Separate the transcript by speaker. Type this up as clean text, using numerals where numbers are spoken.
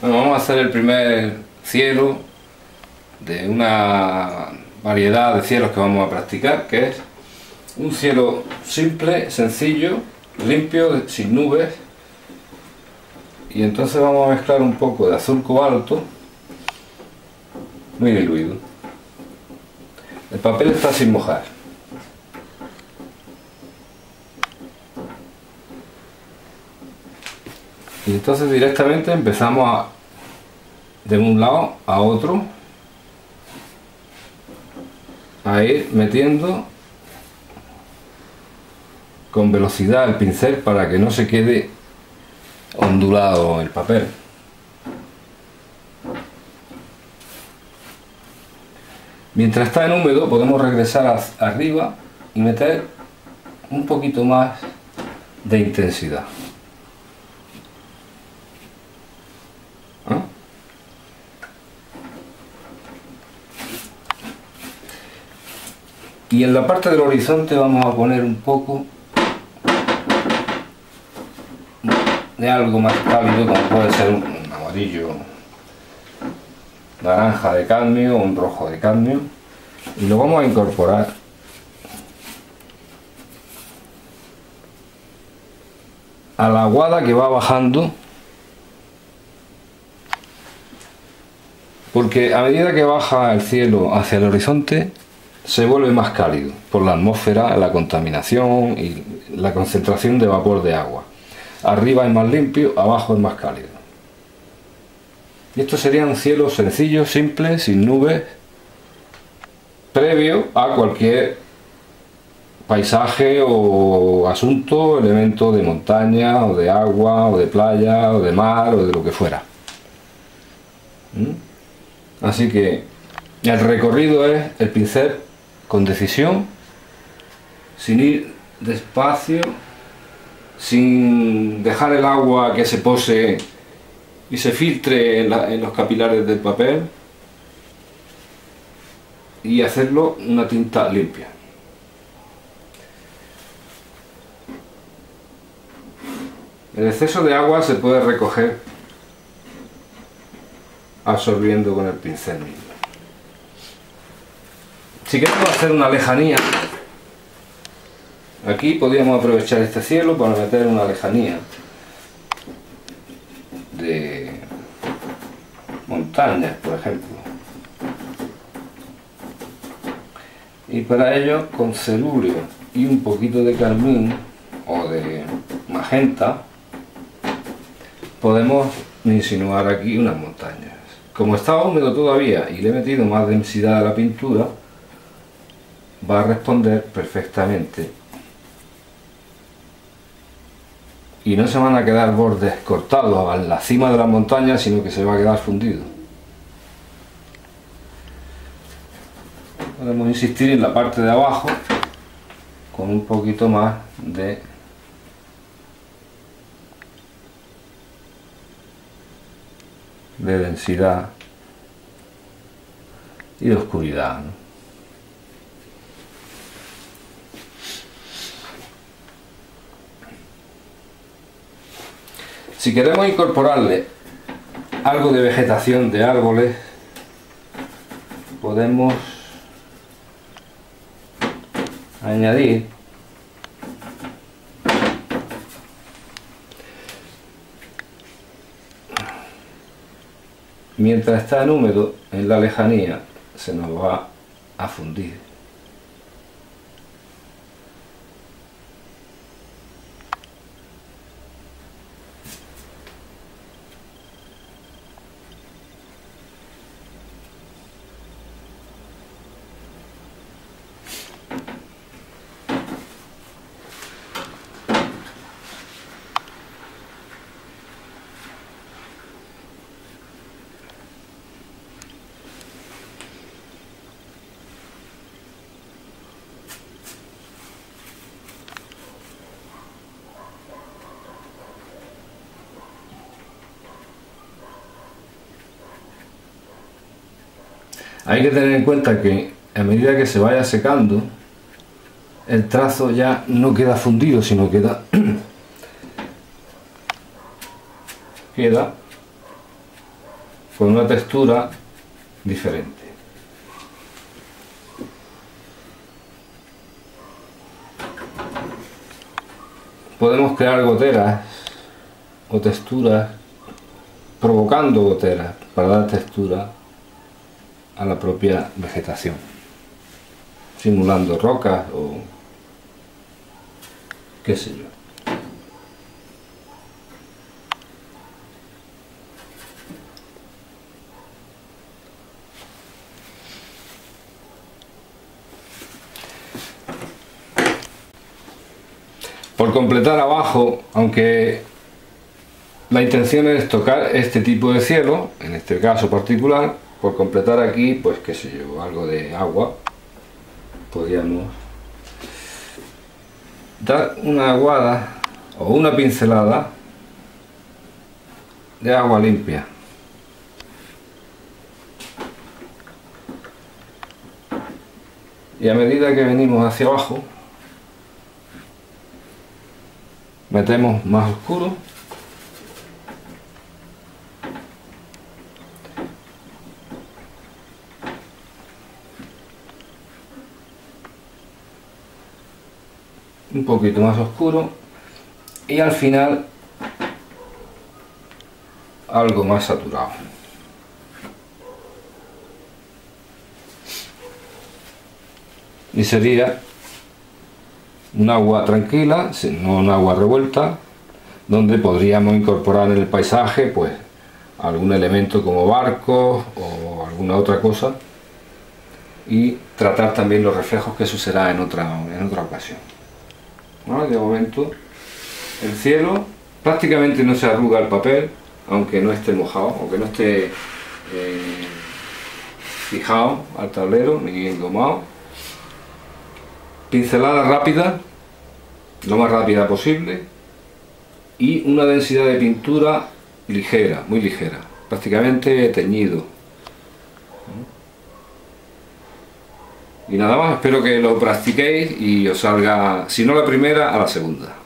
Speaker 1: Bueno, vamos a hacer el primer cielo de una variedad de cielos que vamos a practicar, que es un cielo simple, sencillo, limpio, sin nubes. Y entonces vamos a mezclar un poco de azul cobalto, muy diluido. El papel está sin mojar. Y entonces directamente empezamos de un lado a otro a ir metiendo con velocidad el pincel para que no se quede ondulado el papel. Mientras está en húmedo podemos regresar arriba y meter un poquito más de intensidad. Y en la parte del horizonte vamos a poner un poco de algo más cálido, como puede ser un amarillo naranja de cadmio o un rojo de cadmio, y lo vamos a incorporar a la aguada que va bajando, porque a medida que baja el cielo hacia el horizonte se vuelve más cálido por la atmósfera, la contaminación y la concentración de vapor de agua. Arriba es más limpio, abajo es más cálido. Y esto sería un cielo sencillo, simple, sin nubes, previo a cualquier paisaje o asunto, elemento de montaña o de agua o de playa o de mar o de lo que fuera. Así que el recorrido es el pincel con decisión, sin ir despacio, sin dejar el agua que se pose y se filtre en los capilares del papel, y hacerlo una tinta limpia. El exceso de agua se puede recoger absorbiendo con el pincel mismo. Si queremos hacer una lejanía, aquí podríamos aprovechar este cielo para meter una lejanía de montañas, por ejemplo. Y para ello, con cerúleo y un poquito de carmín o de magenta, podemos insinuar aquí unas montañas. Como está húmedo todavía y le he metido más densidad a la pintura, va a responder perfectamente y no se van a quedar bordes cortados en la cima de la montaña, sino que se va a quedar fundido. Podemos insistir en la parte de abajo con un poquito más de densidad y de oscuridad, ¿no? Si queremos incorporarle algo de vegetación de árboles, podemos añadir mientras está en húmedo, en la lejanía se nos va a fundir. Hay que tener en cuenta que a medida que se vaya secando, el trazo ya no queda fundido, sino queda con una textura diferente. Podemos crear goteras o texturas, provocando goteras para dar textura a la propia vegetación, simulando rocas o qué sé yo. Por completar abajo, aunque la intención es tocar este tipo de cielo, en este caso particular, por completar aquí, pues qué sé yo, algo de agua, podríamos dar una aguada o una pincelada de agua limpia. Y a medida que venimos hacia abajo, metemos más oscuro un poquito más oscuro y al final algo más saturado. Y sería un agua tranquila, no un agua revuelta, donde podríamos incorporar en el paisaje pues algún elemento como barcos o alguna otra cosa y tratar también los reflejos, que eso será en otra ocasión. Bueno, de momento el cielo prácticamente no se arruga el papel, aunque no esté mojado, aunque no esté fijado al tablero ni engomado. Pincelada rápida, lo más rápida posible, y una densidad de pintura ligera, muy ligera, prácticamente teñido. Y nada más, espero que lo practiquéis y os salga, si no la primera, a la segunda.